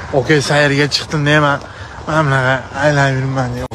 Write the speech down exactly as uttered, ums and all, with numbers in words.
Okey sayrga chiqdim deyman. Mana bunaqa aylanib yuribman.